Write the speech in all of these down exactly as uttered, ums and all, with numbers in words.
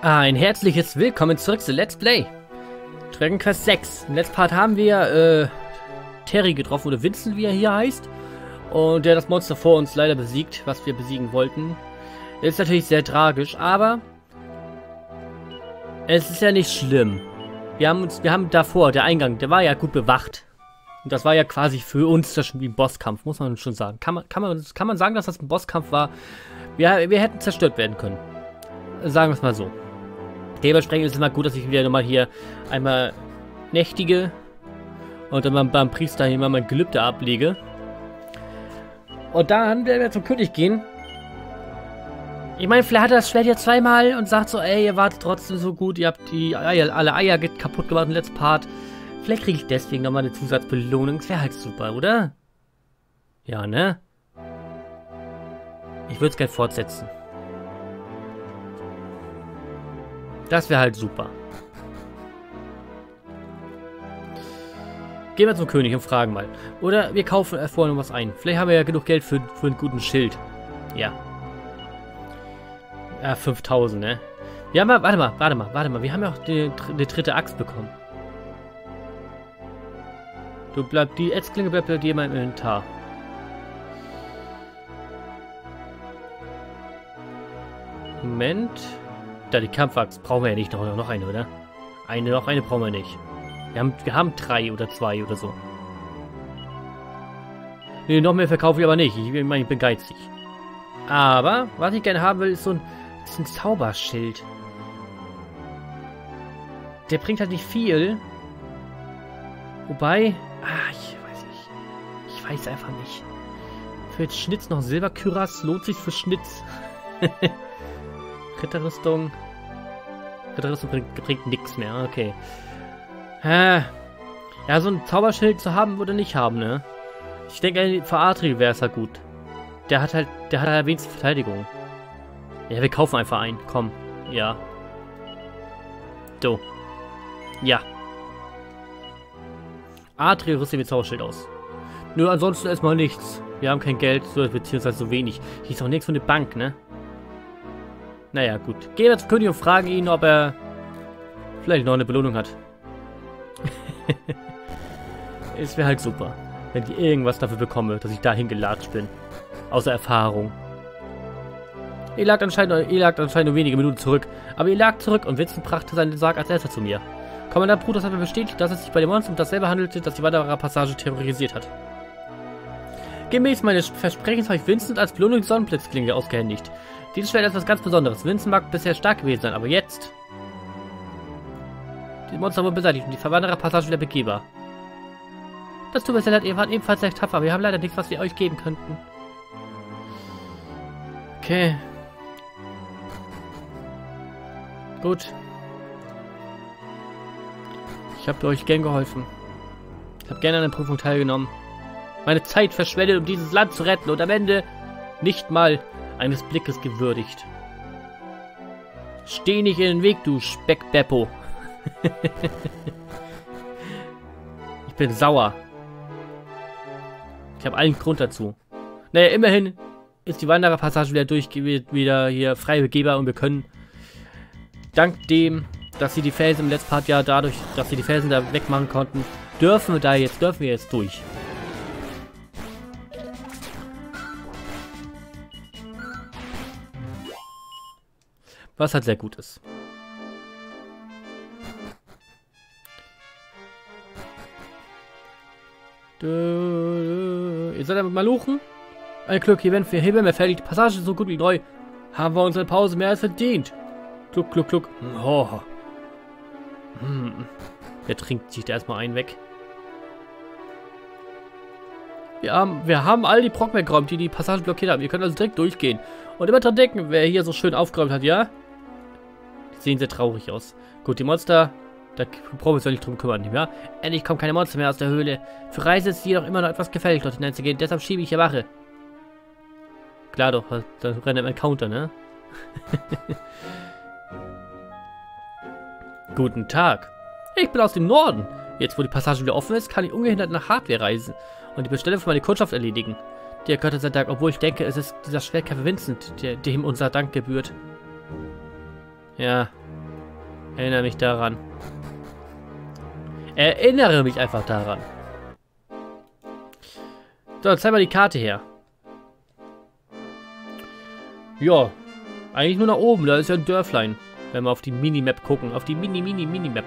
Ein herzliches Willkommen zurück zu Let's Play Dragon Quest sechs. Im letzten Part haben wir äh, Terry getroffen, oder Vincent, wie er hier heißt. Und der das Monster vor uns leider besiegt, was wir besiegen wollten. Ist natürlich sehr tragisch, aber es ist ja nicht schlimm. Wir haben uns, wir haben davor, der Eingang, der war ja gut bewacht. Und das war ja quasi für uns das schon wie ein Bosskampf, muss man schon sagen. Kann man, kann man, kann man sagen, dass das ein Bosskampf war? Wir, wir hätten zerstört werden können. Sagen wir es mal so. Dementsprechend ist es mal gut, dass ich wieder nochmal hier einmal nächtige und dann mal beim Priester hier mal mein Gelübde ablege. Und dann werden wir zum König gehen. Ich meine, vielleicht hat er das Schwert ja zweimal und sagt so, ey, ihr wart trotzdem so gut, ihr habt die Eier, alle Eier kaputt gemacht im letzten Part. Vielleicht kriege ich deswegen nochmal eine Zusatzbelohnung. Das wäre halt super, oder? Ja, ne? Ich würde es gerne fortsetzen. Das wäre halt super. Gehen wir zum König und fragen mal. Oder wir kaufen erst vorher noch was ein. Vielleicht haben wir ja genug Geld für, für einen guten Schild. Ja. Ja, fünftausend, ne? Wir haben ja, warte mal, warte mal, warte mal. Wir haben ja auch die, die dritte Axt bekommen. Du bleibst, die Ätzklinge bleibt bei dir in meinem Inventar. Moment. Da die Kampfaxt brauchen wir ja nicht noch, noch eine, oder? Eine, noch eine brauchen wir nicht. Wir haben, wir haben drei oder zwei oder so. Nee, noch mehr verkaufe ich aber nicht. Ich, ich meine, ich bin geizig. Aber, was ich gerne haben will, ist so ein, ist ein Zauberschild. Der bringt halt nicht viel. Wobei, ah, ich weiß nicht. Ich weiß einfach nicht. Für jetzt Schnitz noch Silberkyras lohnt sich für Schnitz. Ritterrüstung. Ritterrüstung bringt, bringt nichts mehr, okay. Äh, ja, so ein Zauberschild zu haben würde nicht haben, ne? Ich denke, für Adriel wäre es halt gut. Der hat halt, der hat halt wenigstens Verteidigung. Ja, wir kaufen einfach ein, komm. Ja. So. Ja. Adriel rüstet mit Zauberschild aus. Nur ansonsten erstmal nichts. Wir haben kein Geld, beziehungsweise so wenig. Hier ist auch nichts von der Bank, ne? Naja, gut. Gehen wir zum König und fragen ihn, ob er vielleicht noch eine Belohnung hat. Es wäre halt super, wenn ich irgendwas dafür bekomme, dass ich dahin gelatscht bin. Außer Erfahrung. Ihr lag anscheinend, ihr lag anscheinend nur wenige Minuten zurück. Aber ihr lag zurück und Vincent brachte seinen Sarg als erster zu mir. Kommandant Brutus hat mir bestätigt, dass es sich bei dem Monster um dasselbe handelte, das die Wanderer-Passage terrorisiert hat. Gemäß meines Versprechens habe ich Vincent als Belohnung die Sonnenblitzklinge ausgehändigt. Dieses Schwert ist etwas ganz Besonderes. Vincent mag bisher stark gewesen sein, aber jetzt... Die Monster wurden beseitigt und die Wanderer-Passage wieder begehbar. Das tut mir sehr leid, ihr wart ebenfalls sehr tapfer, aber wir haben leider nichts, was wir euch geben könnten. Okay. Gut. Ich habe euch gern geholfen. Ich habe gerne an der Prüfung teilgenommen. Meine Zeit verschwendet, um dieses Land zu retten und am Ende nicht mal eines Blickes gewürdigt. Steh nicht in den Weg, du Speckbeppo. Ich bin sauer. Ich habe allen Grund dazu. Naja, immerhin ist die Wanderer-Passage wieder durch, wieder hier frei begehbar und wir können dank dem, dass sie die Felsen im letzten Part ja dadurch, dass sie die Felsen da wegmachen konnten, dürfen wir da jetzt, dürfen wir jetzt durch. Was halt sehr gut ist. Ihr seid damit Maluchen? Ein Glück, hier werden wir hier werden wir fertig. Die Passage ist so gut wie neu. Haben wir unsere Pause mehr als verdient. Gluck, gluck, gluck. Oh. Hm. Der trinkt sich da erstmal einen weg. Wir haben, wir haben all die Brocken weggeräumt, die die Passage blockiert haben. Ihr könnt also direkt durchgehen. Und immer dran denken, wer hier so schön aufgeräumt hat, ja? Die sehen sehr traurig aus. Gut, die Monster, da brauchen wir uns ja nicht drum kümmern, nicht mehr? Endlich kommen keine Monster mehr aus der Höhle. Für Reise ist es jedoch immer noch etwas gefährlich, dort hineinzugehen. Deshalb schiebe ich hier Wache. Klar doch, da rennt ein Counter, ne? Guten Tag. Ich bin aus dem Norden. Jetzt, wo die Passage wieder offen ist, kann ich ungehindert nach Hardware reisen und die Bestellung für meine Kundschaft erledigen. Der Götter sei Dank, obwohl ich denke, es ist dieser Schwertkämpfer Vincent, der, dem unser Dank gebührt. Ja, Erinnere mich daran. Erinnere mich einfach daran. So, zeig mal die Karte her. Ja, eigentlich nur nach oben. Da ist ja ein Dörflein. Wenn wir auf die Minimap gucken. Auf die Mini-Mini-Minimap.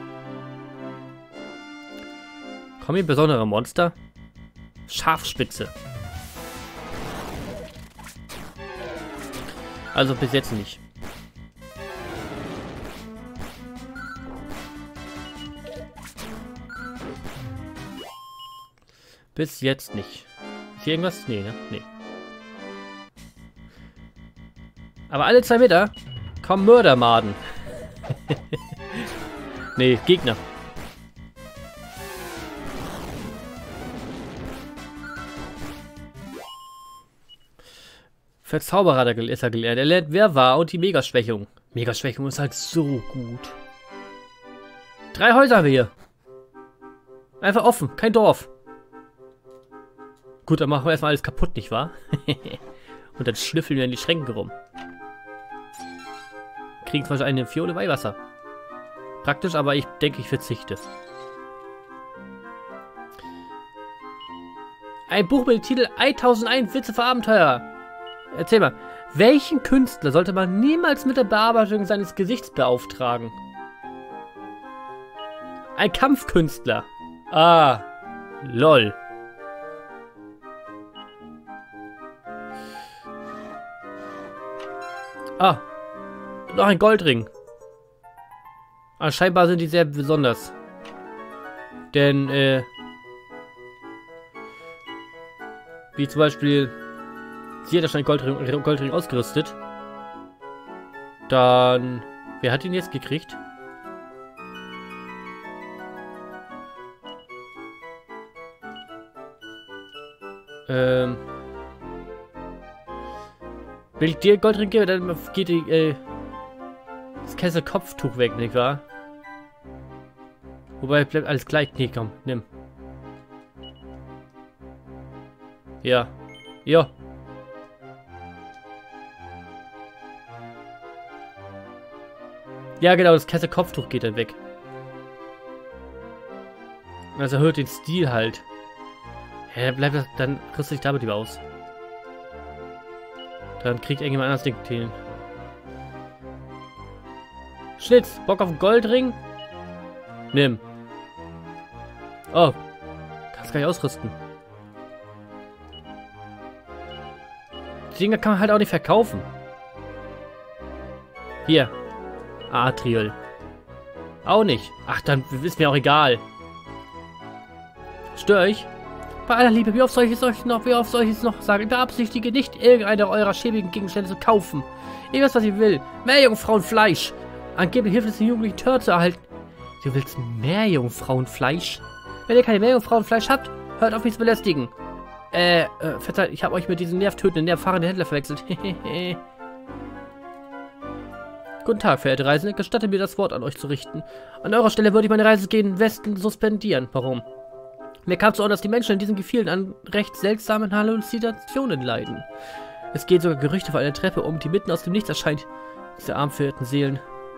Kommen hier besondere Monster? Scharfspitze. Also bis jetzt nicht. Bis jetzt nicht. Ist hier irgendwas? Nee, ne? Nee. Aber alle zwei Meter kommen Mördermaden. Nee, Gegner. Verzauberer hat er, ist er gelernt. Er lernt, wer war und die Megaschwächung. Megaschwächung ist halt so gut. Drei Häuser haben wir hier. Einfach offen, kein Dorf. Gut, dann machen wir erstmal alles kaputt, nicht wahr? Und dann schnüffeln wir in die Schränke rum. Kriegen zum Beispiel eine Fiole Weihwasser. Praktisch, aber ich denke, ich verzichte. Ein Buch mit dem Titel tausendundeins Witze für Abenteuer. Erzähl mal, welchen Künstler sollte man niemals mit der Bearbeitung seines Gesichts beauftragen? Ein Kampfkünstler. Ah, lol. Ah, noch ein Goldring. Ah, scheinbar sind die sehr besonders. Denn, äh... wie zum Beispiel... Sie hat ja schon einen Goldring, Goldring ausgerüstet. Dann... Wer hat ihn jetzt gekriegt? Ähm... Wenn ich dir Goldring gebe, dann geht die, äh, das Kessel-Kopftuch weg, nicht wahr? Wobei, bleibt alles gleich. Nee, komm, nimm. Ja. Ja. Ja, genau, das Kessel-Kopftuch geht dann weg. Das erhöht den Stil halt. Ja, dann bleibt das, dann rüste ich damit lieber aus. Dann kriegt irgendjemand anders den Tee. Schlitz, Bock auf einen Goldring? Nimm. Oh. Kannst gar nicht ausrüsten. Die Dinger kann man halt auch nicht verkaufen. Hier. Atriol. Auch nicht. Ach, dann ist mir auch egal. Stör ich? Bei aller Liebe, wie oft soll ich es euch noch, wie oft soll ich es noch sagen? Ich beabsichtige nicht, irgendeine eurer schäbigen Gegenstände zu kaufen. Ihr wisst, was ich will. Mehr Jungfrauenfleisch. Angeblich hilft es den Jugendlichen Tör zu erhalten. Du willst mehr Jungfrauenfleisch? Wenn ihr keine mehr Jungfrauenfleisch habt, hört auf mich zu belästigen. Äh, äh, verzeiht, ich habe euch mit diesem nervtötenden, nervfahrenden Händler verwechselt. Guten Tag, verehrte Reisende. Gestattet mir, das Wort an euch zu richten. An eurer Stelle würde ich meine Reise gegen Westen suspendieren. Warum? Mir kam zu Ohren, dass die Menschen in diesen Gefilden an recht seltsamen Halluzinationen leiden. Es geht sogar Gerüchte von einer Treppe um, die mitten aus dem Nichts erscheint. Diese arm verirrten Seelen.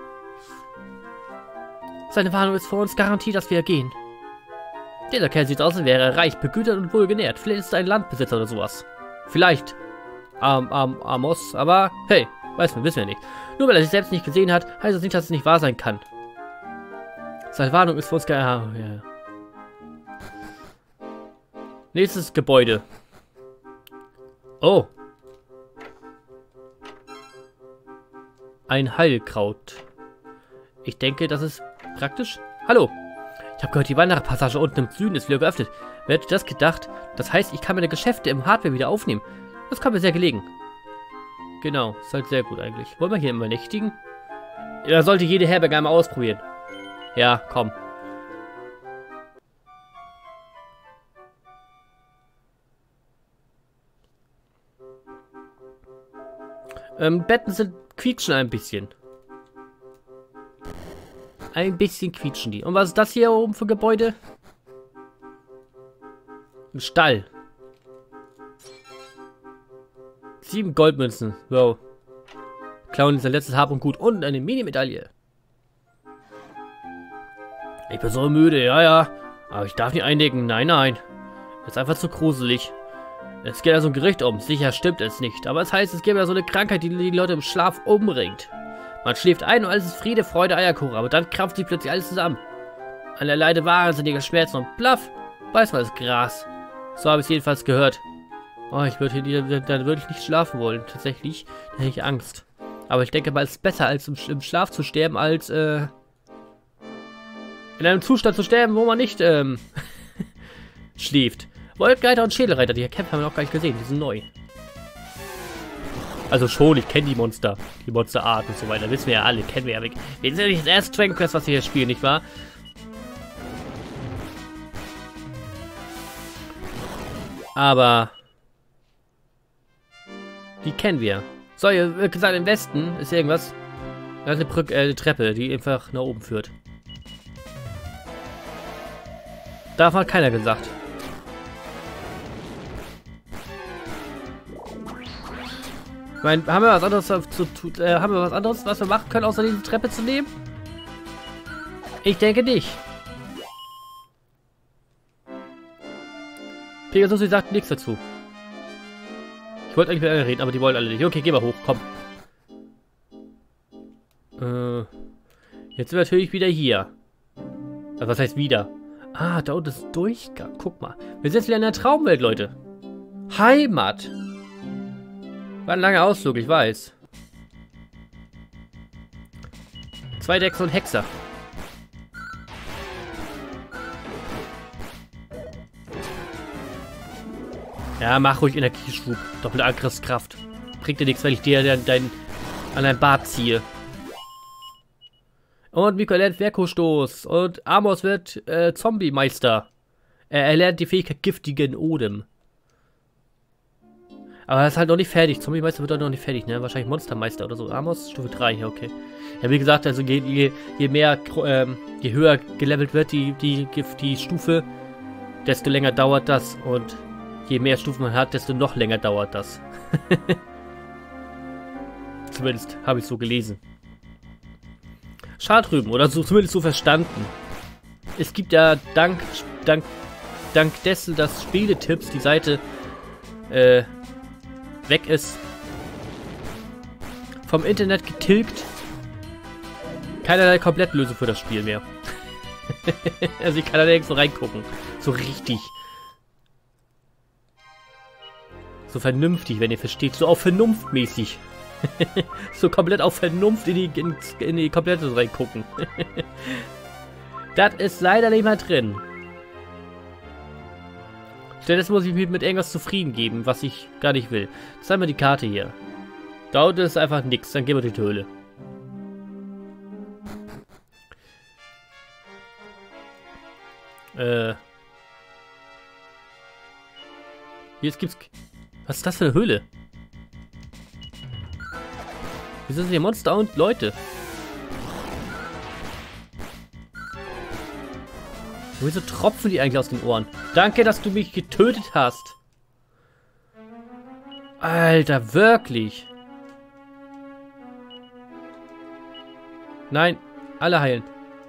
Seine Warnung ist vor uns Garantie, dass wir gehen. Dieser Kerl sieht aus, als wäre er reich, begütert und wohlgenährt. Vielleicht ist er ein Landbesitzer oder sowas. Vielleicht. Am, am, Amos, aber hey, weiß man, wissen wir nicht. Nur weil er sich selbst nicht gesehen hat, heißt das nicht, dass es nicht wahr sein kann. Seine Warnung ist für uns Garantie. Ja, ja. Nächstes Gebäude. Oh. Ein Heilkraut. Ich denke, das ist praktisch. Hallo. Ich habe gehört, die Wanderpassage unten im Süden ist wieder geöffnet. Wer hätte das gedacht? Das heißt, ich kann meine Geschäfte im Hardware wieder aufnehmen. Das kommt mir sehr gelegen. Genau, ist halt sehr gut eigentlich. Wollen wir hier immer nächtigen? Ja, sollte jede Herberge einmal ausprobieren. Ja, komm. Ähm, Betten sind quietschen ein bisschen. Ein bisschen quietschen die. Und was ist das hier oben für Gebäude? Ein Stall. Sieben Goldmünzen. Wow. Klauen ist sein letztes Hab und Gut. Und eine Mini-Medaille. Ich bin so müde, ja, ja. Aber ich darf nicht eindecken. Nein, nein. Das ist einfach zu gruselig. Es geht ja so ein Gericht um. Sicher stimmt es nicht. Aber es heißt, es gibt ja so eine Krankheit, die die Leute im Schlaf umbringt. Man schläft ein und alles ist Friede, Freude, Eierkuchen. Aber dann krampft sich plötzlich alles zusammen. An der Leide wahnsinniger Schmerzen und plaff, weiß man das Gras. So habe ich es jedenfalls gehört. Oh, ich würde hier, dann würde ich nicht schlafen wollen. Tatsächlich, da hätte ich Angst. Aber ich denke mal, es ist besser, als im, im Schlaf zu sterben, als äh, in einem Zustand zu sterben, wo man nicht ähm, schläft. Wolkenreiter und Schädelreiter, die Kämpfe haben wir noch gar nicht gesehen, die sind neu. Also schon, ich kenne die Monster, die Monsterart und so weiter, wissen wir ja alle, kennen wir ja weg. Wir sind ja nicht das erste Dragon Quest, was wir hier spielen, nicht wahr? Aber die kennen wir. So, ihr gesagt, im Westen ist irgendwas. Da ist eine, Brücke, äh, eine Treppe, die einfach nach oben führt. Davon hat keiner gesagt. Ich meine, haben wir was anderes zu tun? Äh, haben wir was anderes, was wir machen können, außer diese Treppe zu nehmen? Ich denke nicht. Pegasus, sie sagt nichts dazu. Ich wollte eigentlich mit allen reden, aber die wollen alle nicht. Okay, geh mal hoch, komm. Äh, jetzt sind wir natürlich wieder hier. Also, was heißt wieder? Ah, da unten ist Durchgang. Guck mal. Wir sind jetzt wieder in der Traumwelt, Leute. Heimat. War ein langer Ausflug, ich weiß. Zwei Decks und Hexer. Ja, mach ruhig Energieschub. Doppelte Angriffskraft. Bringt dir nichts, wenn ich dir dein, dein, an dein Bart ziehe. Und Miko lernt Verko-Stoß. Und Amos wird äh, Zombie-Meister. Er erlernt die Fähigkeit giftigen Odem. Aber er ist halt noch nicht fertig. Zombie-Meister wird doch noch nicht fertig, ne? Wahrscheinlich Monstermeister oder so. Amos, Stufe drei, ja, okay. Ja, wie gesagt, also je, je, je mehr, ähm, je höher gelevelt wird die, die, die Stufe, desto länger dauert das. Und je mehr Stufen man hat, desto noch länger dauert das. Zumindest habe ich so gelesen. Schadrüben, oder so, zumindest so verstanden. Es gibt ja dank, dank, dank dessen, dass Spieletipps die Seite äh, weg ist, vom Internet getilgt, keinerlei Komplettlösung für das Spiel mehr. Also ich kann da nirgends so reingucken. So richtig. So vernünftig, wenn ihr versteht. So auch vernunftmäßig. So komplett auf Vernunft in die, in, in die komplette reingucken. Das ist leider nicht mehr drin. Stattdessen muss ich mich mit irgendwas zufrieden geben, was ich gar nicht will. Zeigen wir die Karte hier. Da unten ist einfach nichts. Dann gehen wir durch die Höhle. Äh. Jetzt gibt's... Was ist das für eine Höhle? Wieso sind hier Monster und Leute? Wieso tropfen die eigentlich aus den Ohren? Danke, dass du mich getötet hast. Alter, wirklich. Nein, alle heilen.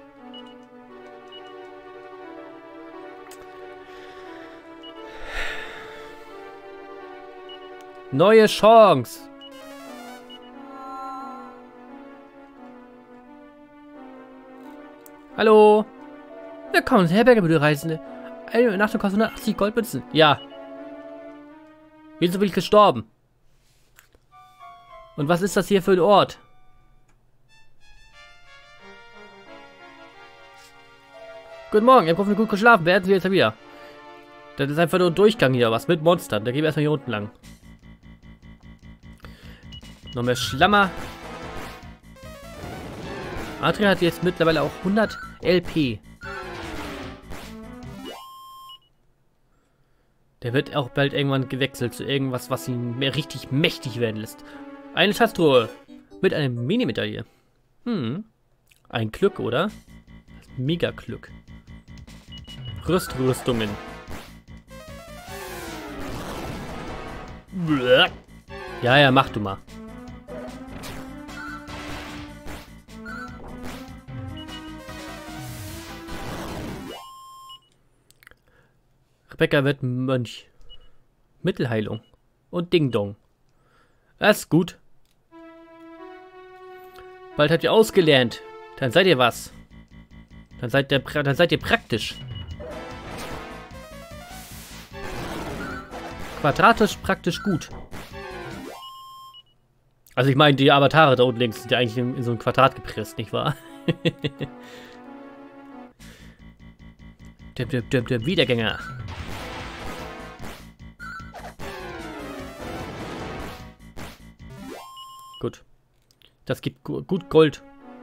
Neue Chance. Hallo. Willkommen, Herberge, bitte Reisende. Eine Übernachtung kostet hundertachtzig Goldmünzen. Ja. Wieso bin ich gestorben? Und was ist das hier für ein Ort? Guten Morgen, ihr habt hoffentlich gut geschlafen. Werden Sie jetzt wieder. Das ist einfach nur ein Durchgang hier, was mit Monstern. Da gehen wir erstmal hier unten lang. Noch mehr Schlammer. Adria hat jetzt mittlerweile auch hundert L P. Der wird auch bald irgendwann gewechselt zu irgendwas, was ihn mehr richtig mächtig werden lässt. Eine Schatztruhe mit einer Mini-Medaille. Hm. Ein Glück, oder? Mega Glück. Rüstrüstungen. Ja, ja, mach du mal. Rebecca wird Mönch. Mittelheilung. Und Ding Dong. Das ist gut. Bald habt ihr ausgelernt. Dann seid ihr was. Dann seid ihr, dann seid ihr praktisch. Quadratisch praktisch gut. Also ich meine, die Avatare da unten links sind ja eigentlich in, in so ein Quadrat gepresst, nicht wahr? Düm, düm, düm, düm, Wiedergänger. Gut. Das gibt gu gut Gold.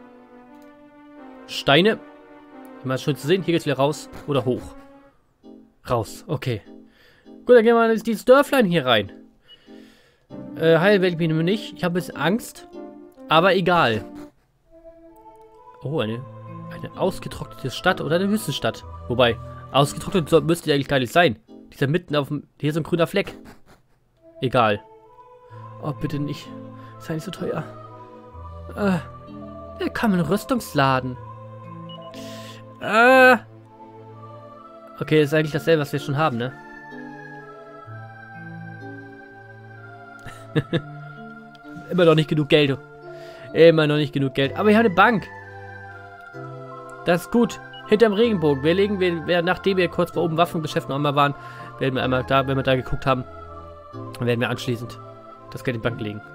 Steine. Immer schön zu sehen. Hier geht's wieder raus. Oder hoch. Raus. Okay. Gut, dann gehen wir mal in dieses Dörflein hier rein. Äh, heilen werde ich mich nämlich nicht. Ich habe ein bisschen Angst. Aber egal. Oh, eine, eine ausgetrocknete Stadt oder eine Wüstenstadt. Wobei, ausgetrocknet soll, müsste die eigentlich gar nicht sein. Die ist ja mitten auf dem... Hier ist so ein grüner Fleck. Egal. Oh, bitte nicht. Sei nicht so teuer. Äh, willkommen im Rüstungsladen. Äh. Okay, das ist eigentlich dasselbe, was wir schon haben, ne? Immer noch nicht genug Geld. Immer noch nicht genug Geld. Aber wir haben eine Bank. Das ist gut. Hinterm Regenbogen. Wir legen, wir, nachdem wir kurz bei oben Waffengeschäft noch einmal waren, werden wir einmal da, wenn wir da geguckt haben, dann werden wir anschließend das Geld in die Bank legen.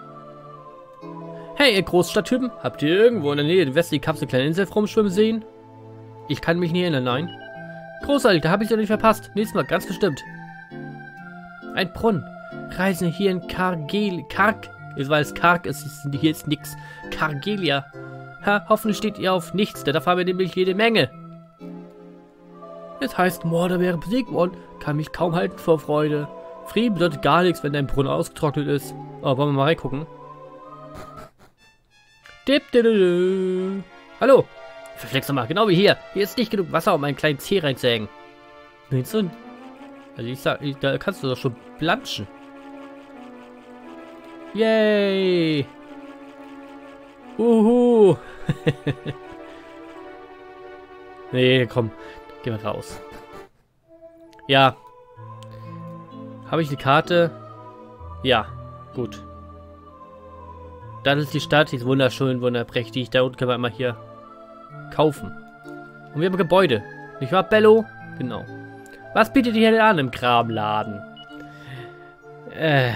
Hey, ihr Großstadttypen. Habt ihr irgendwo in der Nähe der westlichen Kapsel eine kleine Insel rumschwimmen sehen? Ich kann mich nicht erinnern, nein. Großartig, da habe ich es ja nicht verpasst. Nächstes Mal, ganz bestimmt. Ein Brunnen. Reisen hier in Kargel... Karg... Weil es karg ist, hier ist nix. Kargelia. Ha, hoffentlich steht ihr auf nichts, denn da fahren wir nämlich jede Menge. Es heißt, Mordor wäre besiegt worden. Kann mich kaum halten vor Freude. Frieden bedeutet gar nichts, wenn dein Brunnen ausgetrocknet ist. Oh, wollen wir mal reingucken? Dip, dip, dip, dip. Hallo. Verflex mal, genau wie hier. Hier ist nicht genug Wasser, um einen kleinen Zeh reinzuhängen. Willst du? Also ich sag, ich, da kannst du doch schon planschen. Yay! Uhu! Nee, komm. Gehen wir raus. Ja. Habe ich die Karte? Ja. Gut. Das ist die Stadt. Die ist wunderschön, wunderprächtig. Da unten können wir einmal hier kaufen. Und wir haben Gebäude. Nicht wahr, Bello? Genau. Was bietet ihr denn an im Kramladen? Äh...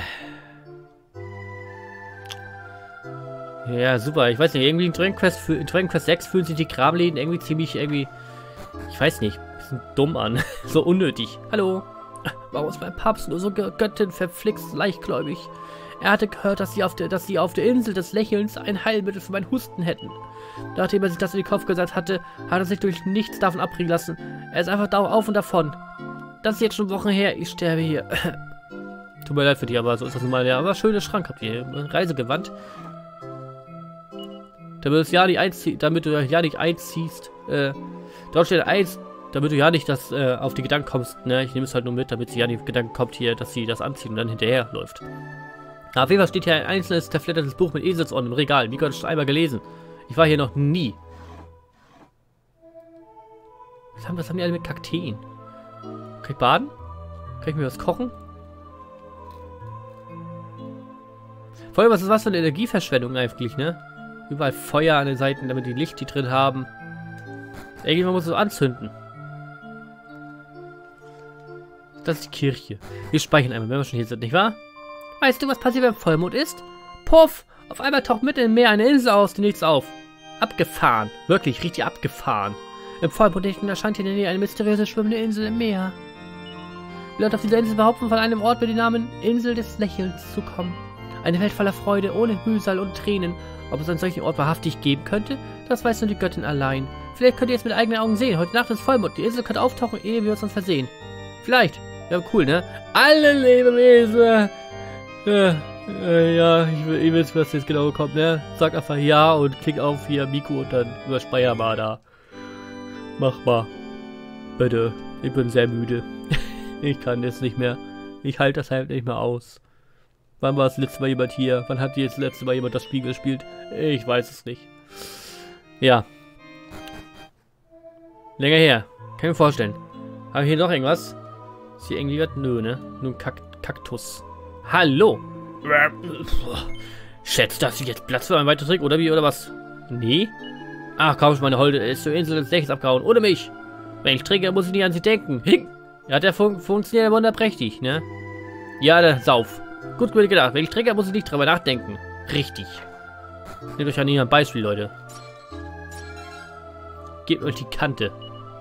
Ja, super. Ich weiß nicht, irgendwie in Dragon Quest, in Dragon Quest sechs fühlen sich die Kramläden irgendwie ziemlich irgendwie, ich weiß nicht, ein bisschen dumm an. So unnötig. Hallo. Warum ist mein Papst nur so Göttin verflixt leichtgläubig? Er hatte gehört, dass sie, auf der, dass sie auf der Insel des Lächelns ein Heilmittel für meinen Husten hätten. Nachdem er sich das in den Kopf gesetzt hatte, hat er sich durch nichts davon abbringen lassen. Er ist einfach da auf und davon. Das ist jetzt schon Wochen her. Ich sterbe hier. Tut mir leid für dich, aber so ist das nun mal. Ja, aber schöner Schrank habt ihr. Reisegewand. Damit, es ja nicht einzie damit du ja nicht einziehst. Äh, dort steht eins, damit du ja nicht das, äh, auf die Gedanken kommst. Ne? Ich nehme es halt nur mit, damit sie ja nicht auf die Gedanken kommt hier, dass sie das anzieht und dann hinterher läuft. Na, auf jeden Fall steht hier ein einzelnes, zerfleddertes Buch mit Eselsohren im Regal. Wie Gott schon einmal gelesen. Ich war hier noch nie. Was haben, was haben die alle mit Kakteen? Kann ich baden? Kann ich mir was kochen? Vor allem, was ist was für eine Energieverschwendung eigentlich, ne? Überall Feuer an den Seiten, damit die Licht die drin haben. Irgendwann muss es so anzünden. Das ist die Kirche. Wir speichern einmal, wenn wir schon hier sind, nicht wahr? Weißt du, was passiert, wenn Vollmond ist? Puff! Auf einmal taucht mitten im Meer eine Insel aus, die nichts auf. Abgefahren. Wirklich, richtig abgefahren. Im Vollmond erscheint hier in der Nähe eine mysteriöse schwimmende Insel im Meer. Die Leute auf dieser Insel behaupten, von einem Ort mit dem Namen Insel des Lächelns zu kommen. Eine Welt voller Freude, ohne Mühsal und Tränen. Ob es einen solchen Ort wahrhaftig geben könnte, das weiß nur die Göttin allein. Vielleicht könnt ihr es mit eigenen Augen sehen. Heute Nacht ist Vollmond. Die Insel könnte auftauchen, ehe wir uns uns versehen. Vielleicht. Ja, cool, ne? Alle Lebewesen. Ja, äh, ja ich will, ihr wisst, was jetzt genau kommt, ne? Sag einfach ja und klick auf hier Miku und dann überspeicher mal da. Mach mal. Bitte. Ich bin sehr müde. Ich kann jetzt nicht mehr. Ich halte das halt nicht mehr aus. Wann war das letzte Mal jemand hier? Wann hat jetzt das letzte Mal jemand das Spiel gespielt? Ich weiß es nicht. Ja. Länger her. Kann ich mir vorstellen. Habe ich hier noch irgendwas? Ist hier irgendwie was? Nö, ne? Nur ein Kak Kaktus. Hallo! Schätzt, dass ich jetzt Platz für einen weiteren Trick, oder wie, oder was? Nee? Ach, kaum schon meine Holde ist zur Insel des Lächelns abgehauen, ohne mich. Wenn ich trinke, muss ich nicht an sie denken. Hing! Ja, der fun funktioniert wunderprächtig, ne? Ja, der Sauf. Gut gedacht. Wenn ich trinke, muss ich nicht drüber nachdenken. Richtig. Nehmt euch an hier ein Beispiel, Leute. Gebt euch die Kante.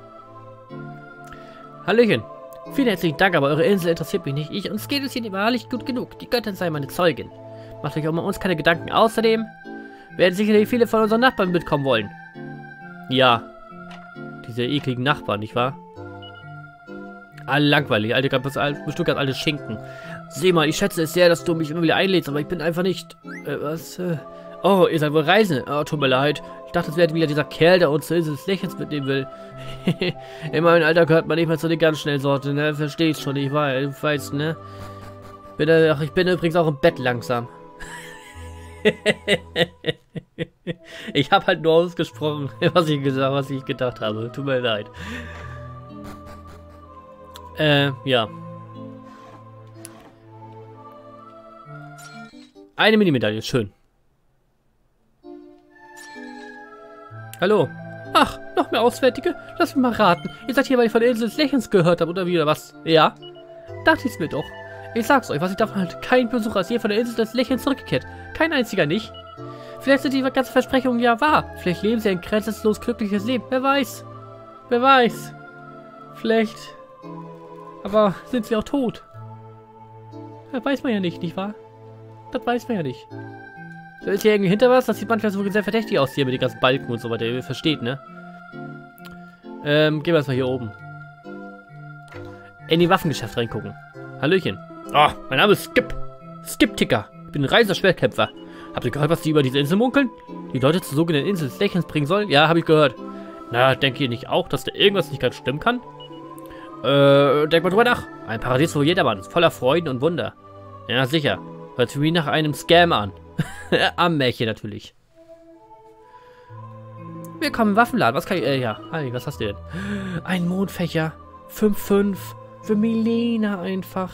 Hallöchen. Vielen herzlichen Dank, aber eure Insel interessiert mich nicht. Ich, uns geht es hier wahrlich gut genug. Die Göttin sei meine Zeugin. Macht euch um uns keine Gedanken. Außerdem werden sicherlich viele von unseren Nachbarn mitkommen wollen. Ja. Diese ekligen Nachbarn, nicht wahr? Alle langweilig. Alte, bestimmt ganz alte Schinken. Seh mal, ich schätze es sehr, dass du mich immer wieder einlädst, aber ich bin einfach nicht... Äh, was? Äh, oh, ihr seid wohl Reisende. Oh, tut mir leid. Ich dachte, es wäre wieder dieser Kerl, der uns zur Insel des Lächelns mitnehmen will. In meinem Alter gehört man nicht mehr zu den ganz schnellen Sorten, ne? Verstehst schon, ich weiß, du weißt, ne? Bin, äh, ach, ich bin übrigens auch im Bett langsam. Ich habe halt nur ausgesprochen, was ich gesagt, was ich gedacht habe. Tut mir leid. Äh, ja. Eine Mini-Medaille, schön. Hallo. Ach, noch mehr Auswärtige? Lass mich mal raten. Ihr seid hier, weil ich von der Insel des Lächelns gehört habe, oder wie, oder was? Ja? Dachte ich's mir doch. Ich sag's euch, was ich davon halte. Kein Besucher ist hier von der Insel des Lächelns zurückgekehrt. Kein einziger nicht. Vielleicht sind die ganzen Versprechungen ja wahr. Vielleicht leben sie ein grenzenlos glückliches Leben. Wer weiß. Wer weiß. Vielleicht. Aber sind sie auch tot? Das weiß man ja nicht, nicht wahr? Das weiß man ja nicht. So, ist hier irgendwie hinter was? Das sieht manchmal so sehr verdächtig aus hier mit den ganzen Balken und so weiter. Ihr versteht, ne? Ähm, gehen wir erstmal hier oben. In die Waffengeschäft reingucken. Hallöchen. Ah, oh, mein Name ist Skip. Skip-Ticker. Ich bin ein reisender Schwertkämpfer. Habt ihr gehört, was die über diese Insel munkeln? Die Leute zur sogenannten Insel des Lächelns bringen sollen? Ja, habe ich gehört. Na, denkt ihr nicht auch, dass da irgendwas nicht ganz stimmen kann? Äh, denkt mal drüber nach. Ein Paradies für jedermann. Voller Freuden und Wunder. Ja, sicher. Hört sich wie nach einem Scam an. Am Märchen natürlich. Willkommen im Waffenladen. Was kann ich... Äh, ja. Hi, was hast du denn? Ein Mondfächer. fünf fünf. Für Milena einfach.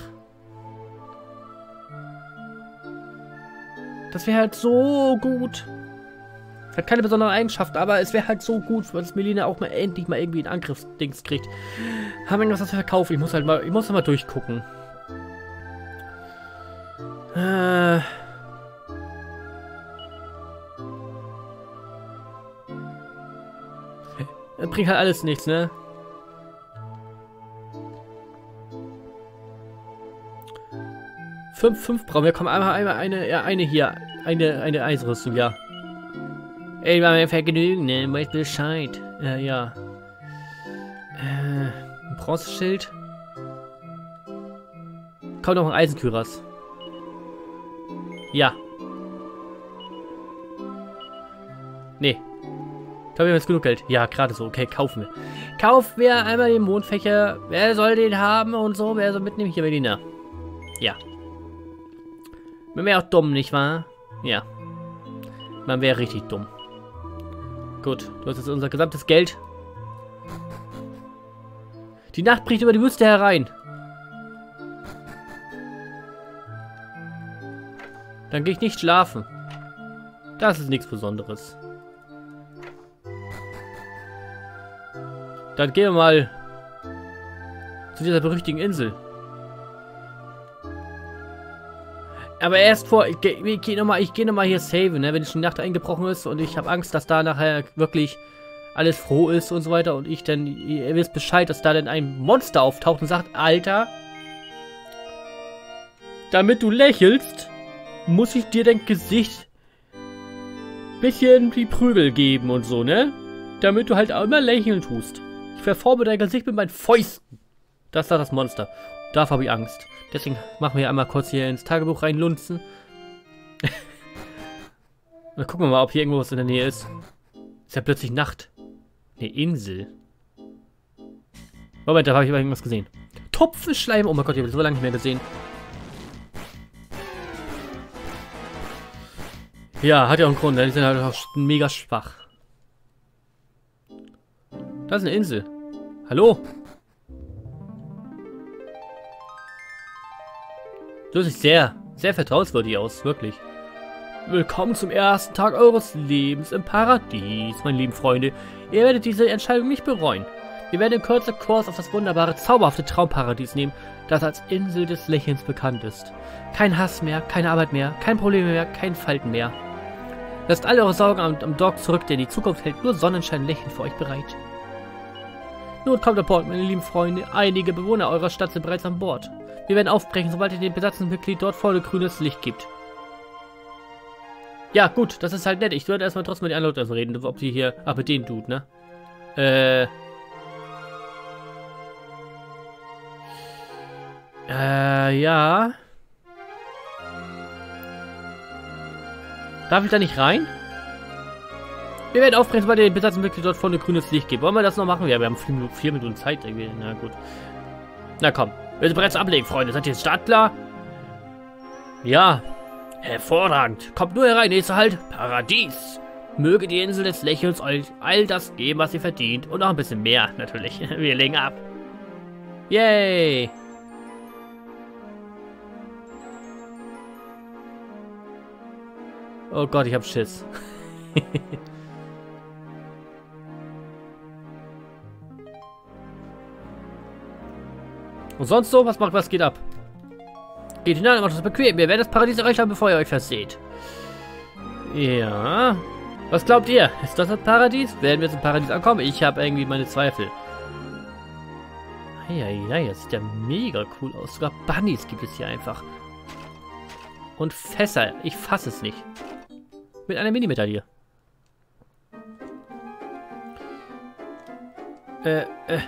Das wäre halt so gut. Hat keine besonderen Eigenschaften, aber es wäre halt so gut, dass Milena auch mal endlich mal irgendwie ein Angriffsdings kriegt. Haben wir irgendwas, was wir verkaufen? Ich muss halt mal... Ich muss mal durchgucken. Äh... Das bringt halt alles nichts, ne? Fünf, fünf brauchen wir. Kommen einmal, einmal eine, ja, eine hier. Eine, eine Eisrüstung, ja. Ey, war mir Vergnügen, ne? Weiß Bescheid. Äh, ja. Äh, ein Bronzeschild. Kommt noch ein Eisenküras. Ja. Nee. Ich glaube, wir haben jetzt genug Geld. Ja, gerade so. Okay, kaufen wir. Kaufen wir einmal den Mondfächer. Wer soll den haben und so? Wer soll mitnehmen? Hier, Berliner. Ja. Man wäre auch dumm, nicht wahr? Ja. Man wäre richtig dumm. Gut, du hast jetzt unser gesamtes Geld. Die Nacht bricht über die Wüste herein. Dann gehe ich nicht schlafen. Das ist nichts Besonderes. Dann gehen wir mal zu dieser berüchtigten Insel. Aber erst vor, ich gehe geh nochmal geh noch mal hier saven, ne, wenn die Nacht eingebrochen ist und ich habe Angst, dass da nachher wirklich alles froh ist und so weiter und ich dann, ihr wisst Bescheid, dass da dann ein Monster auftaucht und sagt, Alter, damit du lächelst, muss ich dir dein Gesicht bisschen die Prügel geben und so, ne? Damit du halt auch immer lächeln tust. Ich verforme dein Gesicht mit meinen Fäusten. Das ist das Monster. Dafür habe ich Angst. Deswegen machen wir einmal kurz hier ins Tagebuch reinlunzen. Dann gucken wir mal, ob hier irgendwo was in der Nähe ist. Ist ja plötzlich Nacht. Eine Insel. Moment, da habe ich irgendwas gesehen. Tupfenschleim. Oh mein Gott, ich habe so lange nicht mehr gesehen. Ja, hat ja auch einen Grund. Die sind halt auch mega schwach. Da ist eine Insel. Hallo? Du siehst sehr, sehr vertrauenswürdig aus, wirklich. Willkommen zum ersten Tag eures Lebens im Paradies, meine lieben Freunde. Ihr werdet diese Entscheidung nicht bereuen. Wir werden in Kürze Kurs auf das wunderbare, zauberhafte Traumparadies nehmen, das als Insel des Lächelns bekannt ist. Kein Hass mehr, keine Arbeit mehr, kein Problem mehr, kein Falten mehr. Lasst alle eure Sorgen am, am Dock zurück, denn die Zukunft hält nur Sonnenschein und Lächeln für euch bereit. Nun kommt der Port, meine lieben Freunde. Einige Bewohner eurer Stadt sind bereits an Bord. Wir werden aufbrechen, sobald ihr dem Besatzungsmitglied dort vorne grünes Licht gibt. Ja, gut, das ist halt nett. Ich würde erstmal trotzdem mit den anderen Leuten reden, ob die hier... Ach, mit dem Dude, ne? Äh... Äh, ja. Darf ich da nicht rein? Wir werden aufbrechen, sobald ihr den Besatzungsmitglied dort vorne grünes Licht gibt. Wollen wir das noch machen? Ja, wir haben vier Minuten, vier Minuten Zeit irgendwie. Na gut. Na komm. Wir sind bereits ablegen, Freunde. Seid ihr jetzt startklar? Ja. Hervorragend. Kommt nur herein. Nächster Halt. Paradies. Möge die Insel des Lächelns euch all das geben, was ihr verdient. Und noch ein bisschen mehr, natürlich. Wir legen ab. Yay. Oh Gott, ich hab Schiss. Und sonst so? Was macht, was geht ab? Geht hinein und macht es bequem. Wir werden das Paradies erreicht haben, bevor ihr euch verseht. Ja. Was glaubt ihr? Ist das das Paradies? Werden wir zum Paradies ankommen? Ich habe irgendwie meine Zweifel. Ja, ja, das sieht ja mega cool aus. Sogar Bunnies gibt es hier einfach. Und Fässer. Ich fasse es nicht. Mit einer Mini-Medaille. Äh, äh.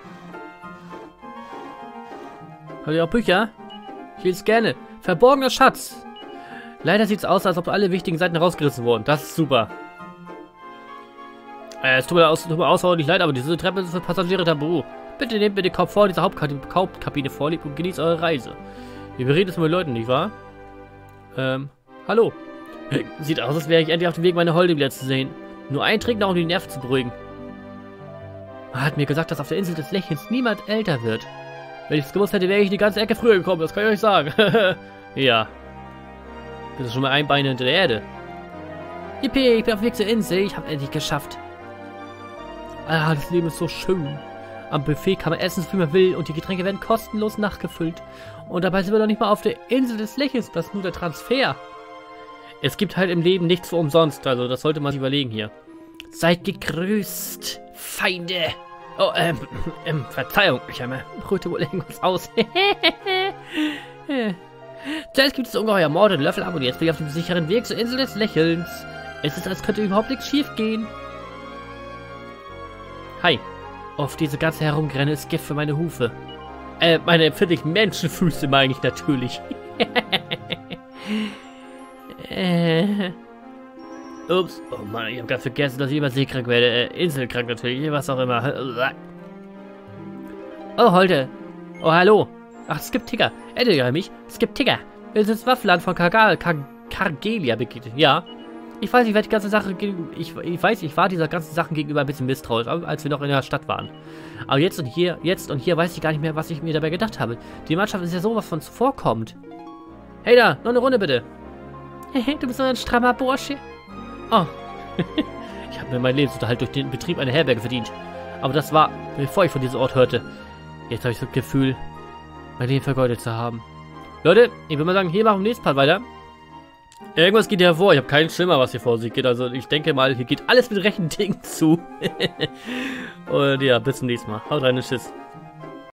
Habt ihr auch Bücher? Ich lese gerne. Verborgener Schatz. Leider sieht es aus, als ob alle wichtigen Seiten rausgerissen wurden. Das ist super. Äh, es tut mir, aus, tut mir außerordentlich leid, aber diese Treppe ist für Passagiere tabu. Bitte nehmt mir den Komfort dieser Hauptkabine, Hauptkabine vorlieb und genießt eure Reise. Wir bereden es mit Leuten, nicht wahr? Ähm, hallo. Sieht aus, als wäre ich endlich auf dem Weg, meine Holde wieder zu sehen. Nur ein Trick noch, um die Nerven zu beruhigen. Man hat mir gesagt, dass auf der Insel des Lächelns niemand älter wird. Wenn ich es gewusst hätte, wäre ich die ganze Ecke früher gekommen, das kann ich euch sagen. Ja. Das ist schon mal ein Bein hinter der Erde. Yippie, ich bin auf dem Weg zur Insel, ich habe endlich geschafft. Ah, das Leben ist so schön. Am Buffet kann man essen, wie man will, und die Getränke werden kostenlos nachgefüllt. Und dabei sind wir noch nicht mal auf der Insel des Lächelns, das ist nur der Transfer. Es gibt halt im Leben nichts für umsonst, also das sollte man sich überlegen hier. Seid gegrüßt, Feinde. Oh, ähm, ähm, Verzeihung, ich habe brüte wohl irgendwas aus. Zuerst gibt es ungeheuer Morde und Löffel ab und jetzt bin ich auf dem sicheren Weg zur Insel des Lächelns. Es ist, als könnte überhaupt nichts schief gehen. Hi. Auf diese ganze Herumgrenne ist Gift für meine Hufe. Äh, meine empfindlichen Menschenfüße meine ich natürlich. äh. Ups. Oh Mann, ich habe gerade vergessen, dass ich immer seekrank werde. Äh, Inselkrank natürlich, was auch immer. Oh, Holde. Oh, hallo. Ach, es gibt Tigger. Erinnere mich. Es gibt Tigger. Es ist das Waffenland von Kargal, Kar Kargelia begegnet. Ja. Ich weiß, ich werde die ganze Sache ich, ich weiß, ich war dieser ganzen Sachen gegenüber ein bisschen misstrauisch, als wir noch in der Stadt waren. Aber jetzt und hier, jetzt und hier weiß ich gar nicht mehr, was ich mir dabei gedacht habe. Die Mannschaft ist ja sowas von zuvorkommend. Hey da, noch eine Runde bitte. Du bist so ein strammer Bursche. Oh. Ich habe mir meinen Lebensunterhalt durch den Betrieb einer Herberge verdient. Aber das war, bevor ich von diesem Ort hörte. Jetzt habe ich so das Gefühl, mein Leben vergeudet zu haben. Leute, ich würde mal sagen, hier machen wir im nächsten Part weiter. Irgendwas geht hier vor. Ich habe keinen Schimmer, was hier vor sich geht. Also ich denke mal, hier geht alles mit rechten Dingen zu. Und ja, bis zum nächsten Mal. Haut rein und tschüss.